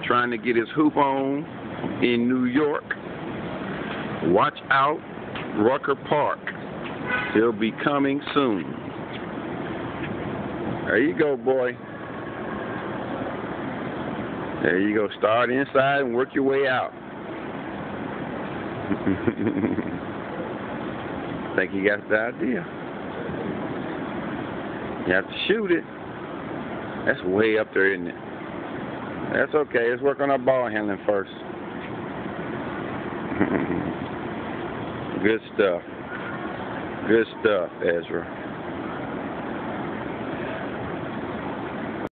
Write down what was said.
trying to get his hoop on in New York. Watch out, Rucker Park. He'll be coming soon. There you go, boy. There you go. Start inside and work your way out. Think you got the idea. You have to shoot it. That's way up there, isn't it? That's okay. Let's work on our ball handling first. Good stuff. Good stuff, Ezra.